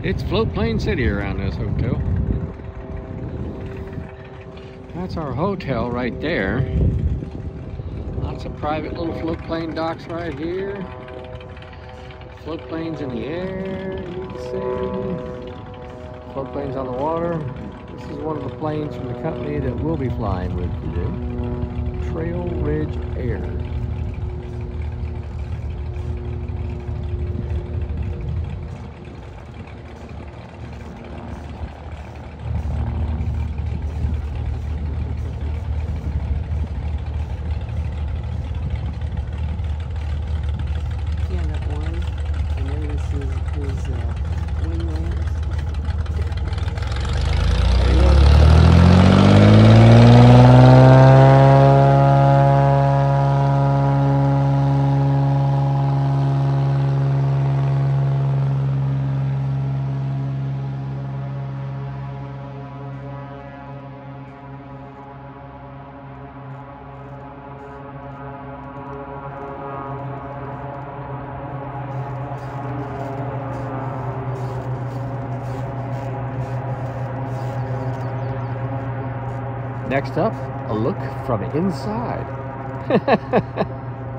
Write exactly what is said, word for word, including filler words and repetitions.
It's floatplane city around this hotel. That's our hotel right there. Lots of private little floatplane docks right here. Floatplanes in the air, you can see. Floatplanes on the water. This is one of the planes from the company that we'll be flying with today. Trail Ridge Air. Next up, a look from inside.